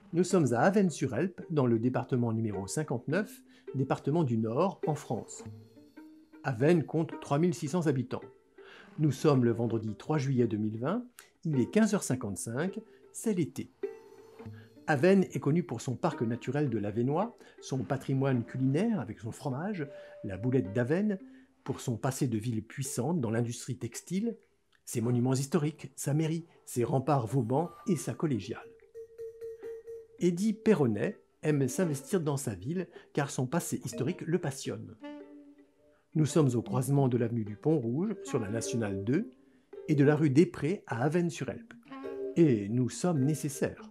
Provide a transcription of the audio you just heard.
Nous sommes à Avesnes-sur-Helpe, dans le département numéro 59, département du Nord, en France. Avesnes compte 3600 habitants. Nous sommes le vendredi 3 juillet 2020, il est 15h55, c'est l'été. Avesnes est connue pour son parc naturel de l'Avesnois, son patrimoine culinaire avec son fromage, la boulette d'Avesnes, pour son passé de ville puissante dans l'industrie textile, ses monuments historiques, sa mairie, ses remparts vauban et sa collégiale. Eddy Perronnet aime s'investir dans sa ville car son passé historique le passionne. Nous sommes au croisement de l'avenue du Pont-Rouge sur la nationale 2 et de la rue des Prés à Avesnes-sur-Helpe. Et nous sommes nécessaires.